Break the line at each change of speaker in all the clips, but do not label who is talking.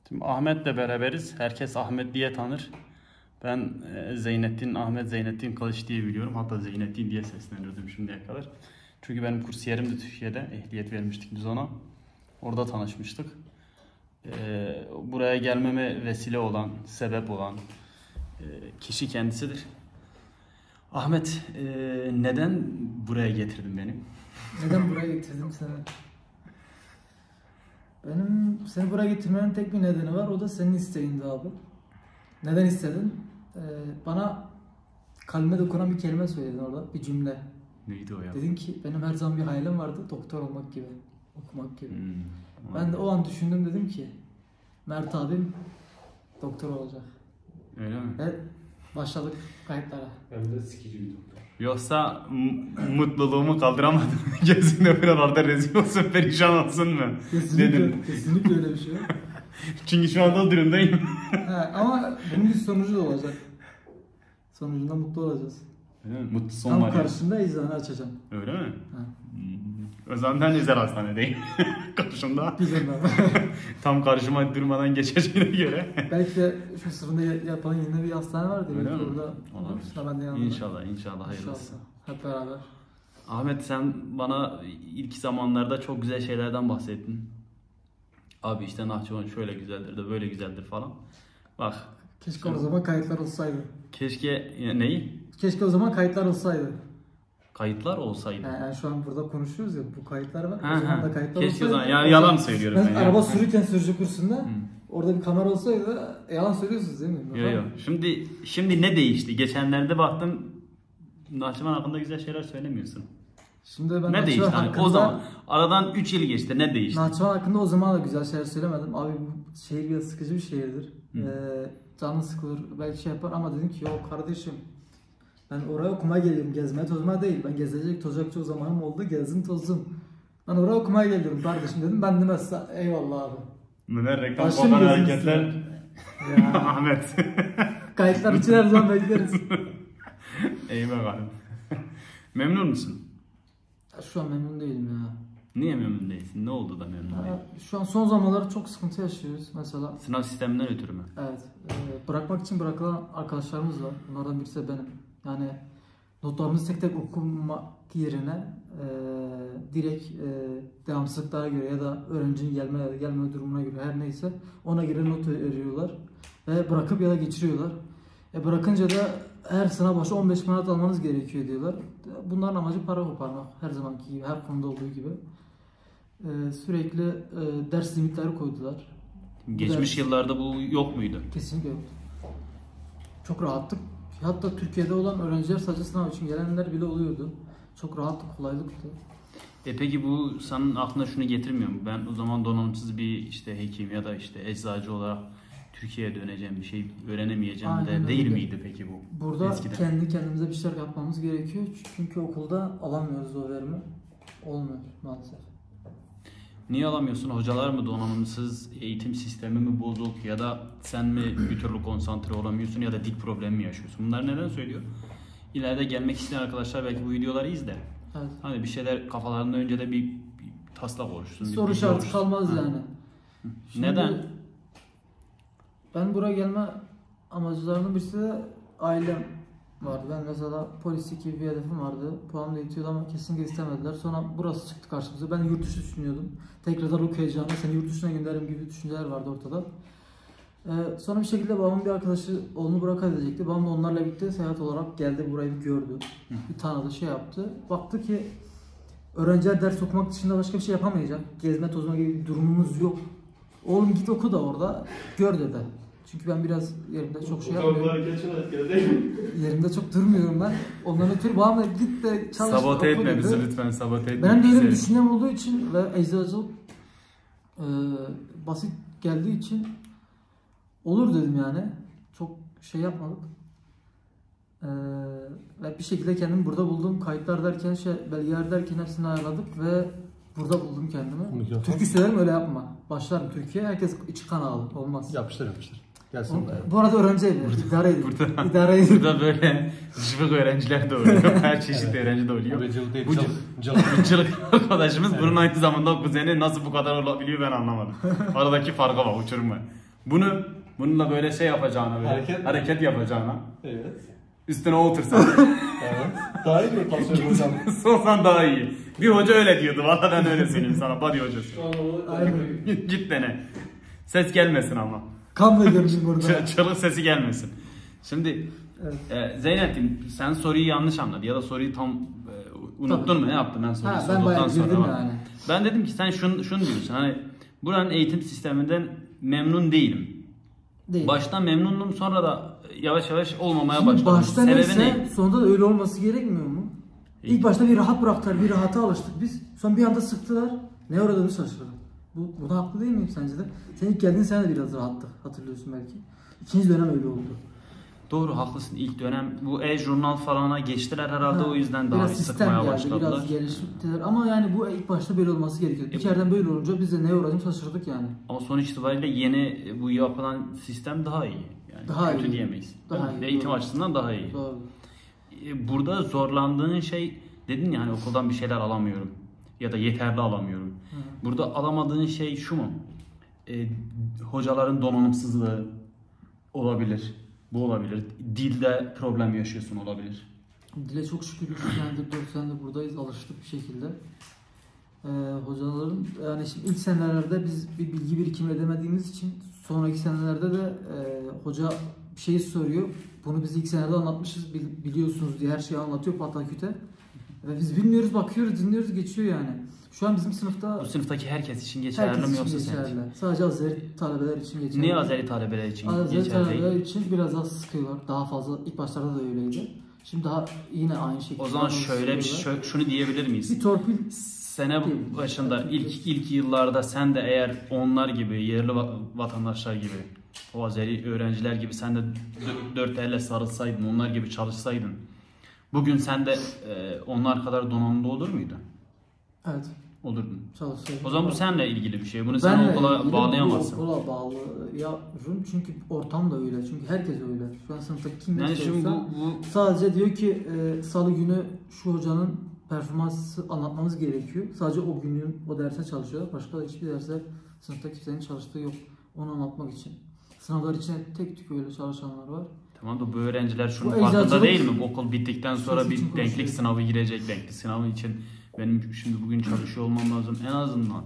Şimdi Ahmet'le beraberiz. Herkes Ahmet diye tanır. Ben Ahmet Zeynettin Kılıç diye biliyorum. Hatta Zeynettin diye seslenirdim şimdiye kadar. Çünkü benim kursiyerim de Türkiye'de. Ehliyet vermiştik biz ona. Orada tanışmıştık. Buraya gelmeme vesile olan, sebep olan kişi kendisidir. Ahmet, neden buraya getirdin beni?
Neden buraya getirdim seni? Benim seni buraya getirmenin tek bir nedeni var. O da senin isteğindi abi. Neden istedin? Bana kalbime dokunan bir kelime söyledin orada. Bir cümle.
Neydi o ya?
Dedin ki benim her zaman bir hayalim vardı. Doktor olmak gibi. Okumak gibi. Ben de o an düşündüm, dedim ki Mert abim doktor olacak.
Öyle mi?
Ve başladık kayıtlara.
Hem de sikici bir doktor.
Yoksa mutluluğumu kaldıramadım. Gözünde oralarda rezil olsun, perişan olsun mu? Dedim.
Kesinlikle öyle bir şey yok.
Çünkü şu anda o durumdayım.
Ama bunun bir sonucu da olacak. Sonucunda mutlu olacağız.
Öyle mi? Mutlu son
Tam
var.
karşında eczane açacağım.
Öyle mi?
Ha.
O zaman ben özel hastanedeyim. Karşımda.
Biliyorum abi.
Tam karşıma durmadan geçeceğine göre.
Belki de şu sırrında yapan yine bir hastane vardır.
Öyle
Belki
mi?
orada
Olabilir.
ben de yanımda.
İnşallah hayırlısı.
Hep beraber.
Ahmet, sen bana ilk zamanlarda çok güzel şeylerden bahsettin. Abi işte Nahçıvan şöyle güzeldir de böyle güzeldir falan. Bak.
Keşke o zaman kayıtlar olsaydı.
Keşke neyi?
Keşke o zaman kayıtlar olsaydı.
Kayıtlar olsaydı.
Yani şu an burada konuşuyoruz ya, bu kayıtlar var.
Ha,
o zaman da kayıtlar
keşke
olsaydı.
o zaman. Ya, yalan söylüyorum ben.
Araba sürürken sürücü kursunda orada bir kamera olsaydı yalan söylüyorsunuz değil mi?
Yok. Şimdi ne değişti? Geçenlerde baktım Nahçıvan hakkında güzel şeyler söylemiyorsun.
Şimdi ben
Ne değişti?
Nahçıvan
Hani o zaman aradan 3 yıl geçti. Ne değişti?
Nahçıvan hakkında o zaman da güzel şeyler söylemedim. Abi bu şehir biraz sıkıcı bir şehirdir. Canı sıkılır, belki şey yapar ama dedim ki yok kardeşim, ben oraya okumaya geliyorum, gezmeye tozmaya değil. Ben gezecek tozacak çok zamanım oldu, gezdim tozdum. Ben oraya okumaya geliyorum kardeşim dedim. Ben demezse eyvallah abi.
Bunlar reklam
Başım
kopan
gözüm
hareketler.
Ya.
Ahmet.
Kayıtlar için her zaman bekleriz.
Eyvallah. Memnun musun?
Şu an memnun değilim ya.
Niye memnun değilsin? Ne oldu da memnun değilsin?
Şu an son zamanlarda çok sıkıntı yaşıyoruz mesela.
Sınav sisteminden ötürü mü?
Evet. Bırakmak için bırakılan arkadaşlarımız var. Bunlardan birisi de benim. Yani notlarımızı tek tek okumak yerine direkt devamsızlıklara göre ya da öğrencinin gelme ya da gelmeme durumuna göre her neyse ona göre not veriyorlar. Ve bırakıp ya da geçiriyorlar. Bırakınca da her sınav başı 15 manat almanız gerekiyor diyorlar. Bunların amacı para koparmak. Her zamanki gibi, her konuda olduğu gibi. Sürekli ders limitleri koydular.
Geçmiş yıllarda bu yok muydu?
Kesinlikle yok. Çok rahattık. Hatta Türkiye'de olan öğrenciler sadece sınav için gelenler bile oluyordu. Çok rahattı, kolaylıktı.
Peki bu senin aklına şunu getirmiyor mu? Ben o zaman donanımsız bir işte hekim ya da işte eczacı olarak Türkiye'ye döneceğim, bir şey öğrenemeyeceğim
Aynen
de değil
öyle.
miydi peki bu?
Burada
eskiden?
kendi kendimize bir şeyler yapmamız gerekiyor. Çünkü okulda alamıyoruz o verimi. Olmuyor maalesef.
Niye alamıyorsun? Hocalar mı donanımsız, eğitim sistemi mi bozuk ya da sen mi bir türlü konsantre olamıyorsun ya da dil problemi mi yaşıyorsun? Bunlar neden söylüyor? İleride gelmek isteyen arkadaşlar belki bu videoları izler.
Evet.
Hani bir şeyler kafalarında önce de bir taslak oluşsun.
Soru
bilgi
işareti
oluşsun.
kalmaz yani.
Neden?
Ben buraya gelme amacılarının birisi de ailem vardı. Ben mesela polislik gibi bir hedefim vardı. Puanım da yetiyordu ama kesinlikle istemediler. Sonra burası çıktı karşımıza. Ben yurt dışı düşünüyordum. Tekrardan okuyacağım, seni yurt dışına gönderirim gibi düşünceler vardı ortada. Sonra bir şekilde babamın bir arkadaşı oğlunu bırakabilecekti. Babam da onlarla birlikte seyahat olarak geldi, burayı bir gördü. Bir tanıdı, şey yaptı. Baktı ki öğrenciler ders okumak dışında başka bir şey yapamayacak. Gezme tozma gibi bir durumumuz yok. Oğlum git oku da orada gör dedi. Çünkü ben biraz yerimde çok şey yapmıyorum. Yerimde çok durmuyorum ben. Ondan ötürü babamla git de çalış.
Sabote etme bizi lütfen, sabote etme.
Benim de öyle bir düşüncem olduğu için ve eczacılık basit geldiği için olur dedim yani. Çok şey yapmadık. Ve bir şekilde kendimi burada buldum. Kayıtlar derken, belgeler derken hepsini ayarladık ve burada buldum kendimi. Türkü söylerim, öyle yapma. Başlarım Türkiye, herkes içi kan ağlı. Olmaz.
Yapıştır. Gelsin.
Bu arada öğrenci evi. İdare edin. İdare edin.
Burada böyle cıvık öğrenciler de oluyor. Her çeşit öğrenci de oluyor. Bu cılık arkadaşımız bunun aynı zamanda kuzeni nasıl bu kadar olabiliyor ben anlamadım. Aradaki farka bak, uçurum var. Bununla böyle şey yapacağına, böyle hareket yapacağına,
Evet.
üstüne otursan,
Evet. Daha iyi bir pasör hocam.
sorsan daha iyi. Bir hoca öyle diyordu, valla ben öyle söyleyeyim sana, body hocası.
Şu an o
Aynen.
Git dene. Ses gelmesin ama.
Kan da görmüşüm burada.
Çığlık sesi gelmesin. Şimdi
Evet.
Zeynep'ciğim sen soruyu yanlış anladın ya da soruyu tam unuttun mu, ne yaptın ben soruyu
Ben bayağı
sorduktan
girdim
sonra.
yani.
Ben dedim ki sen şunu diyorsun, hani buranın eğitim sisteminden memnun değilim.
Değil.
Baştan memnundum, sonra da yavaş yavaş olmamaya
Şimdi
başladım.
başta
Sebebi
neyse
ne?
sonunda da öyle olması gerekmiyor mu? İlk başta bir rahat bıraktılar, bir rahata alıştık biz. Sonra bir anda sıktılar. Ne uğradığını şaşırdım. Buna haklı değil miyim sence de? Sen ilk geldiğin sene de biraz rahattık, hatırlıyorsun belki. İkinci dönem öyle oldu.
Doğru, haklısın. İlk dönem bu e-jurnal falana geçtiler herhalde, o yüzden daha
biraz
bir
sistem
sıkmaya
geldi,
başladılar.
biraz geliştiler. Ama yani bu ilk başta böyle olması gerekiyor. Bir kereden böyle olunca biz de ne uğradığını şaşırdık yani.
Ama sonuç itibariyle yeni bu yapılan sistem daha iyi. Yani
Daha
kötü
iyi.
diyemeyiz.
Daha iyi,
Eğitim
doğru.
açısından daha iyi.
Doğru.
Burada zorlandığın şey, dedin ya hani okuldan bir şeyler alamıyorum ya da yeterli alamıyorum. Burada alamadığın şey şu mu? Hocaların donanımsızlığı olabilir. Bu olabilir. Dilde problem yaşıyorsun olabilir.
Dile çok şükür 3 senedir 4 senedir buradayız, alıştık bir şekilde. Hocaların yani şimdi ilk senelerde biz bir bilgi birikimi edemediğimiz için sonraki senelerde de hoca bir şey soruyor. Bunu biz ilk senede anlatmışız biliyorsunuz diye her şeyi anlatıyor pataküte. Ve biz bilmiyoruz, bakıyoruz, dinliyoruz, geçiyor yani. Şu an bizim sınıfta
Bu sınıftaki herkes için geçerli
herkes
mi
için
yoksa sen için?
geçerli. Sadece Azeri talebeler için geçerli.
Niye Azeri talebeler için
Azeri
geçerli
talebeler
değil?
için biraz daha sıkıyorlar. Daha fazla, ilk başlarda da öyleydi. Şimdi daha yine aynı şekilde.
O zaman şöyle
sıkıyorlar.
şunu diyebilir miyiz?
bir torpil
Sene başında ilk yıllarda sen de eğer onlar gibi yerli vatandaşlar gibi o Azeri öğrenciler gibi sen de dört elle sarılsaydın, onlar gibi çalışsaydın bugün sen de onlar kadar donanımlı olur muydun?
evet.
Olurdun.
Çalışsaydım.
O zaman bu seninle ilgili bir şey. Bunu sen okula bağlayamazsın.
Okula bağlayamıyorum çünkü ortam da öyle. Çünkü herkes öyle. Şu an sınıfta kim ne
Yani şimdi
sorsa
bu
sadece diyor ki salı günü şu hocanın performansı anlatmamız gerekiyor. Sadece o günün o derse çalışıyorlar. Başka hiçbir derse sınıfta kimsenin çalıştığı yok. Onu anlatmak için. Sınavlar için tek tük öyle çalışanlar var.
tamam da bu öğrenciler şunun
Bu
farkında
eczacılık-
değil mi? Okul bittikten sonra
Sos
bir
için
denklik
konuşuyor.
sınavı girecek. Denklik sınavı için benim şimdi bugün çalışıyor olmam lazım. En azından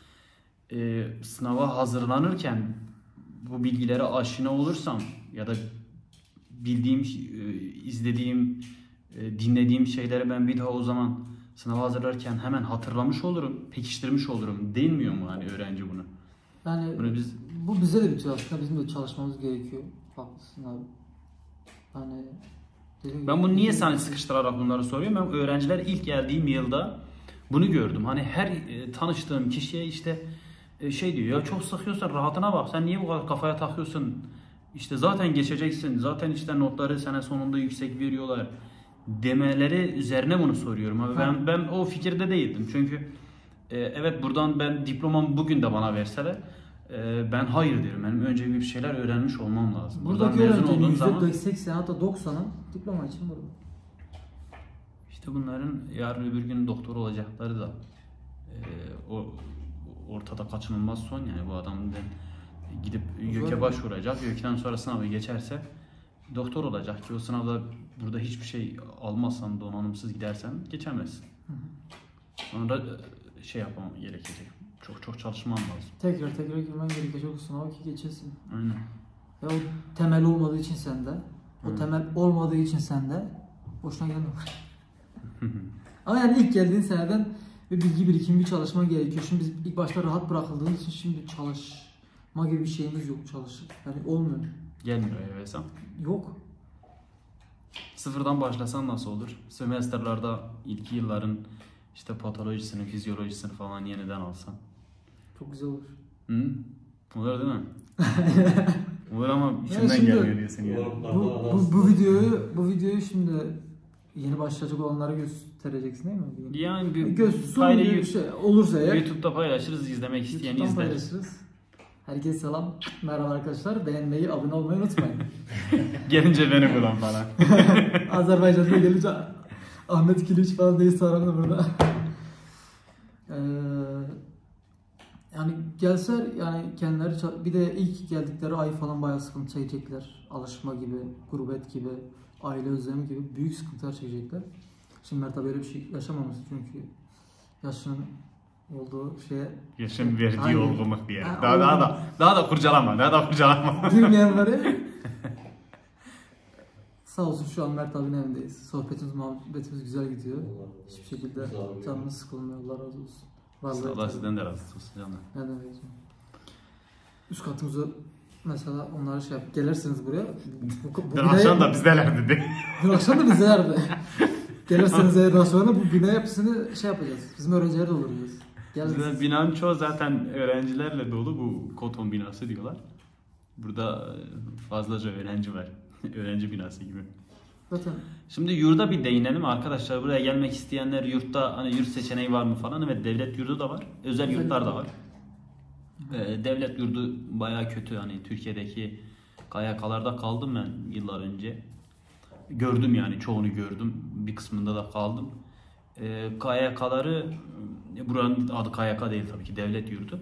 sınava hazırlanırken bu bilgilere aşina olursam ya da bildiğim, izlediğim, dinlediğim şeyleri ben bir daha o zaman sınava hazırlarken hemen hatırlamış olurum, pekiştirmiş olurum. Değinmiyor mu hani öğrenci bunu?
Yani
Bunu biz
bu bize de bitiyor aslında. Bizim de çalışmamız gerekiyor. Haklısın abi. Hani dediğim
Ben
gibi-
bunu niye sana sıkıştırarak bunları soruyorum? Ben öğrenciler ilk geldiğim yılda bunu gördüm. Hani her tanıştığım kişiye işte şey diyor ya, çok sıkıyorsan rahatına bak. Sen niye bu kadar kafaya takıyorsun? İşte zaten geçeceksin. Zaten işte notları sene sonunda yüksek veriyorlar demeleri üzerine bunu soruyorum. Abi ben o fikirde değildim. Çünkü evet buradan ben diplomamı bugün de bana verseler ben hayır derim. Benim önce bir şeyler öğrenmiş olmam lazım.
Buradaki
Buradan mezun
öğrencinin
olduğum zaman
%80 hatta 90'ı diploma için burada.
İşte bunların yarın öbür gün doktor olacakları da ortada kaçınılmaz son yani bu adam gidip YÖK'e başvuracak. YÖK'ten sonra sınavı geçerse doktor olacak ki o sınavda burada hiçbir şey almazsan, donanımsız gidersen geçemezsin. Sonra şey yapmam gerekecek. Çok çalışmam lazım.
Tekrar girmen gerekecek o sınava ki geçesin.
Aynen.
Ya o temel olmadığı için sende, o temel olmadığı için sende boşuna gelme. Ama yani ilk geldiğin seneden bir bilgi birikimi, bir çalışma gerekiyor. Şimdi biz ilk başta rahat bırakıldığımız için şimdi çalışma gibi bir şeyimiz yok, yani olmuyor.
Gelmiyor hesap.
Yok.
Sıfırdan başlasan nasıl olur? Semesterlarda ilk yılların işte patolojisini, fizyolojisini falan yeniden alsan.
Çok güzel olur.
Hı? Olur değil mi? Olur ama içinden
şimdi-
gelmiyor diyorsun yani.
Bu videoyu şimdi yeni başlayacak olanlara göstereceksin değil mi?
Yani bir
Son bir şey olursa eğer
YouTube'da paylaşırız, izlemek isteyen
YouTube'dan
izler.
paylaşırız. Herkese selam. Merhaba arkadaşlar. Beğenmeyi, abone olmayı unutmayın.
Gelince beni bulan falan.
Azerbaycan'da gelince Ahmet Kiliç falan değilse aramda burada. Yani gelseler yani kendileri bir de ilk geldikleri ay falan bayağı sıkıntı çekecekler. Alışma gibi, gurbet gibi, aile özlemi gibi büyük sıkıntılar çekecekler. Şimdi Mert abi böyle bir şey yaşamamış çünkü yaşının olduğu şeye
Yaşın verdiği
Aynen.
olgunluk bir yer.
Ha,
Daha da kurcalama.
girmeyenlere sağ olsun şu an Mert abinin evindeyiz. Sohbetimiz, muhabbetimiz güzel gidiyor. Hiçbir şekilde canımız sıkılmıyor. Allah razı olsun. Vallahi
Allah sizden de razı olsun canım.
ne demek canım. Üst katımızı mesela onlara şey yap. Gelirsiniz buraya. Bu
Dün akşam da bizdeler dedi.
Dün akşam da bizdelerdi. Gelirseniz evden sonra bu bina yapısını şey yapacağız. Bizim öğrenciler de oluruz.
Bizde binanın çoğu zaten öğrencilerle dolu, bu Koton binası diyorlar. Burada fazlaca öğrenci var. Öğrenci binası gibi.
Zaten
Şimdi yurda bir değinelim arkadaşlar. Buraya gelmek isteyenler yurtta hani yurt seçeneği var mı falan. Evet, devlet yurdu da var. Özel yurtlar da var. Devlet yurdu bayağı kötü. Hani Türkiye'deki KYK'larda kaldım ben yıllar önce. Gördüm yani, çoğunu gördüm. Bir kısmında da kaldım. KYK'ları, buranın adı KYK değil tabii ki, devlet yurdu.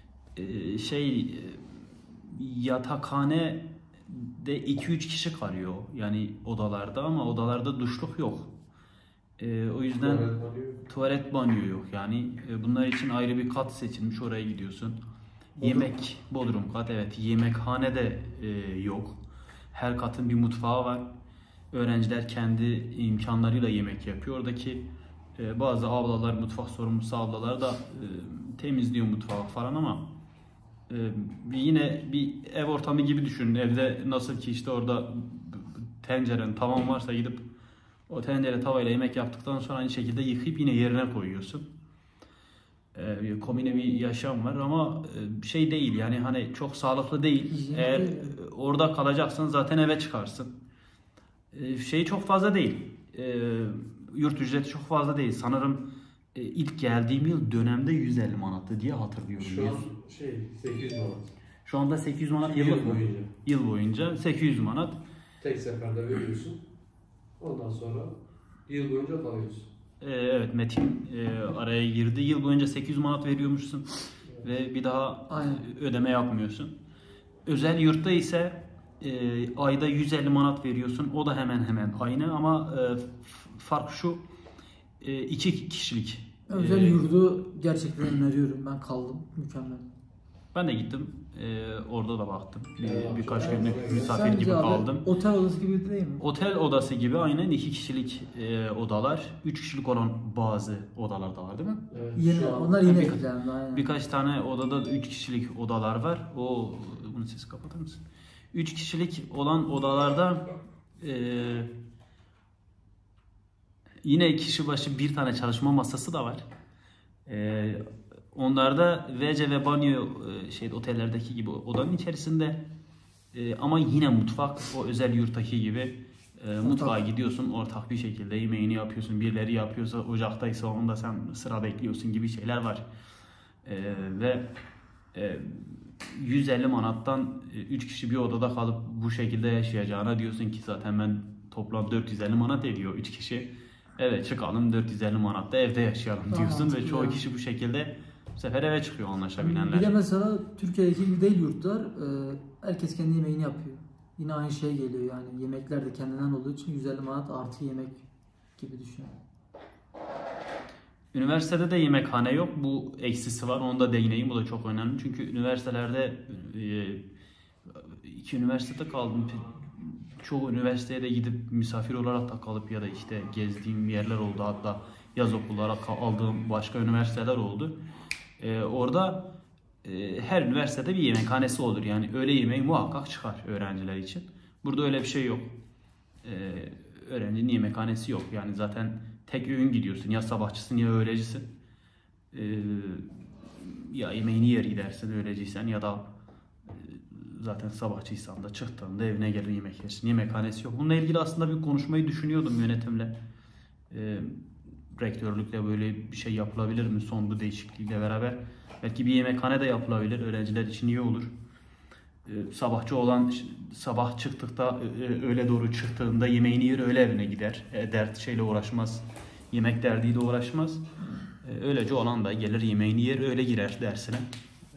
Yatakhane de 2-3 kişi kalıyor yani odalarda, ama odalarda duşluk yok. O yüzden tuvalet banyo yok yani. Bunlar için ayrı bir kat seçilmiş, oraya gidiyorsun. Yemek, bodrum kat, evet. Yemekhane de yok. Her katın bir mutfağı var. Öğrenciler kendi imkanlarıyla yemek yapıyor. Oradaki bazı ablalar, mutfak sorumlusu ablalar da temizliyor mutfağı falan, ama yine bir ev ortamı gibi düşünün. Evde nasıl ki işte orada tenceren, tavan varsa gidip o tencere tavayla yemek yaptıktan sonra aynı şekilde yıkayıp yine yerine koyuyorsun. Komine bir yaşam var ama şey değil yani, hani çok sağlıklı değil. Eğer orada kalacaksan zaten eve çıkarsın. Şey çok fazla değil. Yurt ücreti çok fazla değil. Sanırım ilk geldiğim yıl dönemde 150 manattı diye hatırlıyorum.
Şu an 800 manat.
Şu anda 800 manat yıllık mı?
boyunca.
Yıl boyunca 800 manat.
Tek seferde veriyorsun. Ondan sonra yıl boyunca kalıyorsun.
Evet, Metin araya girdi. Yıl boyunca 800 manat veriyormuşsun ve bir daha ödeme yapmıyorsun. Özel yurtta ise ayda 150 manat veriyorsun. O da hemen hemen aynı, ama fark şu: 2 kişilik.
özel yurdu gerçekten öneriyorum. Ben kaldım. Mükemmel.
Ben de gittim. Orada da baktım. Birkaç günlük misafir
Sence
gibi
abi,
kaldım.
otel odası gibi değil mi?
Otel odası gibi aynen, 2 kişilik odalar. 3 kişilik olan bazı odalar da var değil mi?
Evet,
Yeni,
şu an
onlar yeni eklendi. Aynen.
Birkaç tane odada 3 kişilik odalar var. Bunun sesi kapatır mısın? 3 kişilik olan odalarda yine kişi başı bir tane çalışma masası da var. Onlarda WC ve banyo otellerdeki gibi odanın içerisinde, ama yine mutfak o özel yurttaki gibi mutfağa gidiyorsun, ortak bir şekilde yemeğini yapıyorsun. Birileri yapıyorsa, ocaktaysa onda sen sıra bekliyorsun gibi şeyler var. Ve 150 manattan 3 kişi bir odada kalıp bu şekilde yaşayacağına, diyorsun ki zaten ben toplam 450 manat ediyor 3 kişi. Evet, çıkalım 450 manatta evde yaşayalım diyorsun ve çoğu kişi bu şekilde bu sefer eve çıkıyor, anlaşabilenler.
Bir de mesela Türkiye'deki gibi değil yurtlar. Herkes kendi yemeğini yapıyor. Yine aynı şey geliyor yani. Yemekler de kendinden olduğu için 150 manat artı yemek gibi düşün.
Üniversitede de yemekhane yok. Bu eksisi var. Onu da değineyim. Bu da çok önemli. Çünkü üniversitelerde 2 üniversitede kaldım. Çoğu üniversiteye de gidip misafir olarak da kalıp ya da işte gezdiğim yerler oldu. Hatta yaz okulu olarak aldığım başka üniversiteler oldu. Orada her üniversitede bir yemekhanesi olur. Yani öğle yemeği muhakkak çıkar öğrenciler için. Burada öyle bir şey yok. Öğrencinin yemekhanesi yok. Yani zaten tek öğün gidiyorsun. Ya sabahçısın ya öğlecisin. Ya yemeğini yer gidersin öğleciysen, ya da zaten sabahçıysan da çıktığında evine gelir yemek yersin. Yemekhanesi yok. Bununla ilgili aslında bir konuşmayı düşünüyordum yönetimle. Rektörlükle böyle bir şey yapılabilir mi? Son bu değişiklikle beraber. Belki bir yemekhane de yapılabilir. Öğrenciler için iyi olur. Sabahçı olan sabah çıktıkta, öğle doğru çıktığında yemeğini yer, öğle evine gider. Dert şeyle uğraşmaz. Yemek derdiyle uğraşmaz. Öylece olan da gelir yemeğini yer, öyle girer dersine.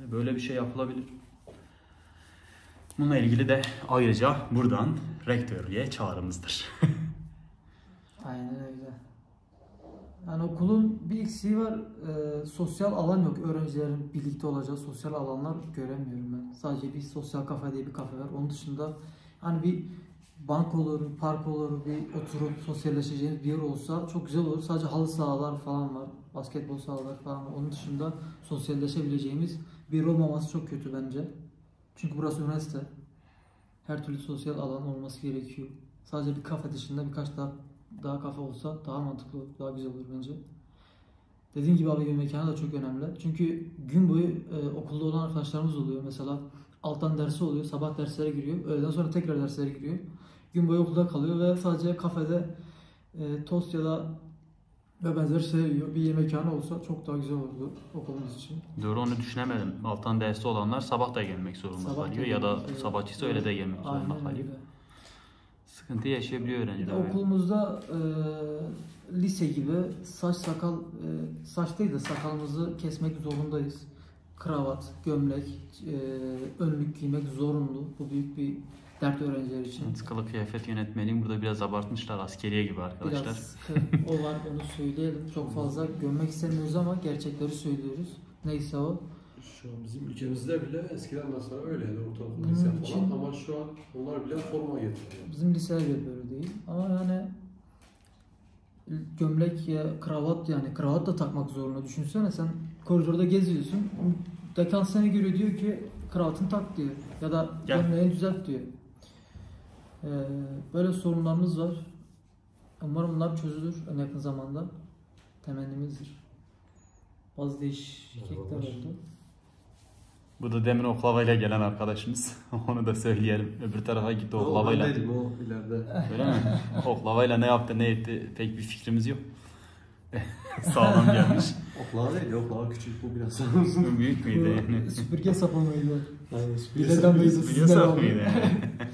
böyle bir şey yapılabilir. Bununla ilgili de ayrıca buradan rektörlüğe çağrımızdır.
Aynen öyle. Yani okulun bir eksiği var. Sosyal alan yok. Öğrencilerin birlikte olacağı sosyal alanlar göremiyorum ben. Sadece bir sosyal kafe diye bir kafe var. Onun dışında hani bir bank olur, park olur, bir oturup sosyalleşeceğiniz bir yer olsa çok güzel olur. Sadece halı sahalar falan var. Basketbol sahalar falan var. Onun dışında sosyalleşebileceğimiz bir yer olmaması çok kötü bence. Çünkü burası üniversite. Her türlü sosyal alan olması gerekiyor. Sadece bir kafe dışında birkaç daha kafe olsa daha mantıklı olur, daha güzel olur bence. Dediğim gibi abi yemek mekanı da çok önemli. Çünkü gün boyu okulda olan arkadaşlarımız oluyor. Mesela alttan dersi oluyor, sabah derslere giriyor. Öğleden sonra tekrar derslere giriyor. Gün boyu okulda kalıyor ve sadece kafede tost ya da ve benzeri şey yiyor. Bir yemek mekanı olsa çok daha güzel olurdu okulumuz için.
Doğru, onu düşünemedim. Alttan dersi olanlar sabah da gelmek zorunda
Sabah
kalıyor
da
ya da
gelmek,
sabahçıysa öyle de gelmek zorunda
Aynen
kalıyor.
öyle.
Sıkıntı yaşayabiliyor öğrenciler.
Okulumuzda lise gibi saç sakal saç değil de sakalımızı kesmek zorundayız. Kravat, gömlek, önlük giymek zorunlu. Bu büyük bir dert öğrenciler için.
Kılık kıyafet yönetmeliğini burada biraz abartmışlar, askeriye gibi arkadaşlar.
Biraz o var, onu söyleyelim. Çok fazla gömmek istemiyoruz ama gerçekleri söylüyoruz. Neyse o.
Şu an bizim ülkemizde bile eskiden mesela öyleydi ortaokul,
Bunun
lise falan
için-
ama şu an onlar bile forma getiriyor.
Bizim liseler de böyle değil. Ama yani gömlek ya kravat, yani kravat da takmak zorunda. Düşünsene sen koridorda geziyorsun. Dekan seni görüyor, diyor ki kravatını tak diyor. Ya da
Gel.
gömleğini düzelt diyor. Böyle sorunlarımız var. Umarım bunlar çözülür en yakın zamanda. Temennimizdir. Bazı değişiklikler
Merhabalar.
oldu.
Bu da demin oklavayla gelen arkadaşımız. Onu da söyleyelim. Öbür tarafa gitti oklavayla.
Ben değilim, o ileride.
Öyle mi? Oklavayla ne yaptı ne etti pek bir fikrimiz yok. Sağlam gelmiş.
Oklava değil, oklava küçük, bu biraz uzun.
Büyük müydü yani?
Bu süpürge sapı mıydı?
Aynen,
Bileden beyzi
Süpürge
sizden
sap
aldım.
mıydı yani?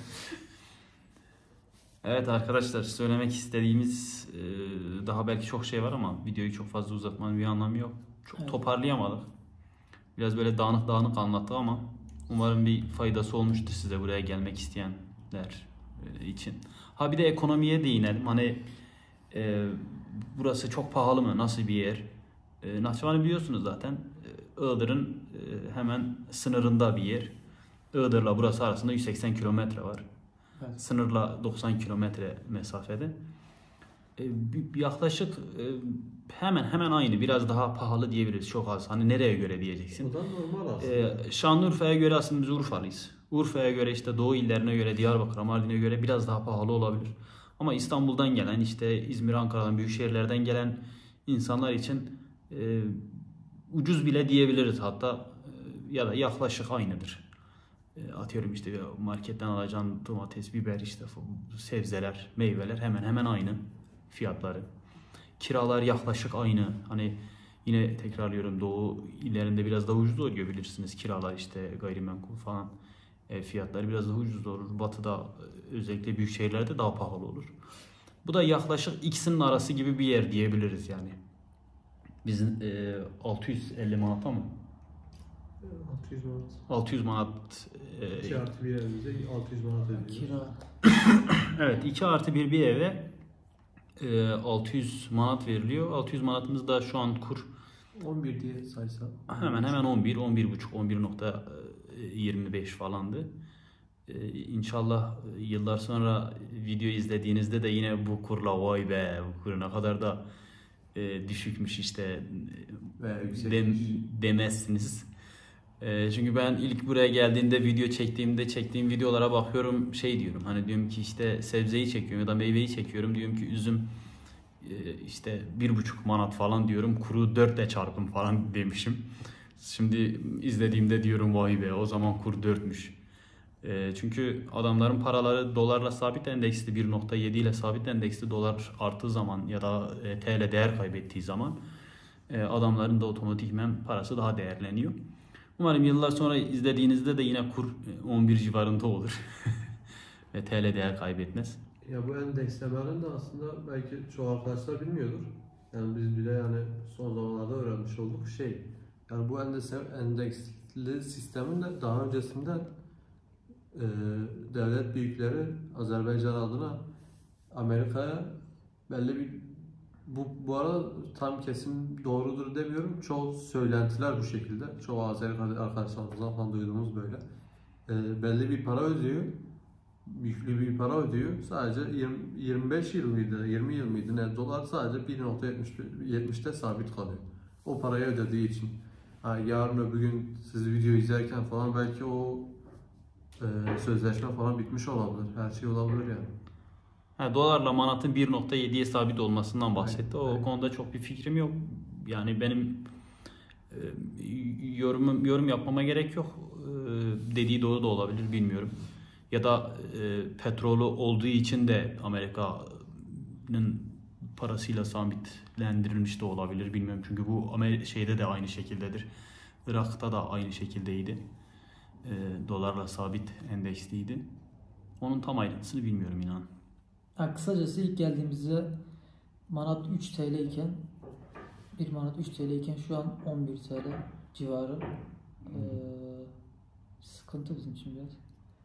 Evet arkadaşlar, söylemek istediğimiz daha belki çok şey var ama videoyu çok fazla uzatmanın bir anlamı yok. Çok
Evet.
toparlayamadık. Biraz böyle dağınık dağınık anlattık ama umarım bir faydası olmuştur size, buraya gelmek isteyenler için. Ha bir de ekonomiye değinelim. Hani burası çok pahalı mı? Nasıl bir yer? Nahçıvan'ı biliyorsunuz zaten. Iğdır'ın hemen sınırında bir yer. Iğdır'la burası arasında 180 kilometre var.
Evet.
Sınırla 90 kilometre mesafede. Yaklaşık hemen hemen aynı, biraz daha pahalı diyebiliriz, çok az. Hani nereye göre diyeceksin.
O da normal aslında.
Şanlıurfa'ya göre aslında biz Urfalıyız. Urfa'ya göre, işte Doğu illerine göre, Diyarbakır'a, Mardin'e göre biraz daha pahalı olabilir. Ama İstanbul'dan gelen, işte İzmir, Ankara'dan, büyük şehirlerden gelen insanlar için ucuz bile diyebiliriz hatta, ya da yaklaşık aynıdır. Atıyorum işte marketten alacağın domates, biber, işte sebzeler, meyveler hemen hemen aynı fiyatları. Kiralar yaklaşık aynı. Hani yine tekrarlıyorum, Doğu illerinde biraz daha ucuz oluyor bilirsiniz. Kiralar, işte gayrimenkul falan fiyatları biraz daha ucuz olur. Batı'da özellikle büyük şehirlerde daha pahalı olur. Bu da yaklaşık ikisinin arası gibi bir yer diyebiliriz yani. Bizim 650 manata mı?
600 manat.
600 manat
2 artı bir evimize 600 manat ödüyoruz.
Kira.
evet, 2 artı bir eve 600 manat veriliyor. 600 manatımız da şu an kur
11 diye saysa.
hemen hemen 11, 11,5, 11,25 falandı. İnşallah yıllar sonra video izlediğinizde de yine bu kurla vay be, bu kur ne kadar da düşükmüş işte
Veya yüksekmiş.
demezsiniz. Çünkü ben ilk buraya geldiğimde video çektiğim videolara bakıyorum, şey diyorum, hani diyorum ki işte sebzeyi çekiyorum ya da meyveyi çekiyorum, diyorum ki üzüm işte 1,5 manat falan diyorum, kuru 4'le çarpın falan demişim. Şimdi izlediğimde diyorum vay be, o zaman kur 4'müş. Çünkü adamların paraları dolarla sabit endeksli, 1,7 ile sabit endeksli, dolar arttığı zaman ya da TL değer kaybettiği zaman adamların da otomatikmen parası daha değerleniyor. Umarım yıllar sonra izlediğinizde de yine kur 11 civarında olur ve TL değer kaybetmez.
Ya bu endekslemelerin de aslında belki çoğu arkadaşlar bilmiyordur. Yani biz bile yani son zamanlarda öğrenmiş olduk şey. Yani bu devletli sistemin de daha öncesinde devlet büyükleri Azerbaycan adına Amerika'ya belli bir bu arada tam kesin doğrudur demiyorum. Çoğu söylentiler bu şekilde. Çoğu Azeri arkadaşlarımızdan falan duyduğumuz böyle. Belli bir para ödüyor. Yüklü bir para ödüyor. Sadece 25 yıl mıydı, 20 yıl mıydı ne dolar sadece 1.70'te sabit kalıyor. O parayı ödediği için. Yarın öbür gün siz video izlerken falan belki o sözleşme falan bitmiş olabilir. Her şey olabilir yani.
Dolarla manatın 1.7'ye sabit olmasından bahsetti. O
Aynen.
konuda çok bir fikrim yok. Yani benim yorum yapmama gerek yok. Dediği doğru da olabilir, bilmiyorum. Ya da petrolü olduğu için de Amerika'nın parasıyla sabitlendirilmiş de olabilir, bilmiyorum. Çünkü bu şeyde de aynı şekildedir. Irak'ta da aynı şekildeydi. Dolarla sabit endeksliydi. Onun tam ayrıntısını bilmiyorum inan.
Kısacası ilk geldiğimizde manat 3 TL iken 1 manat 3 TL iken şu an 11 TL civarı. Sıkıntı bizim için biraz.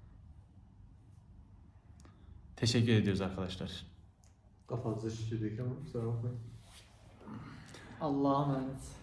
Teşekkür ediyoruz arkadaşlar.
Kafanızı şişirdik ama kusura bakmayın.
Allah'a emanet.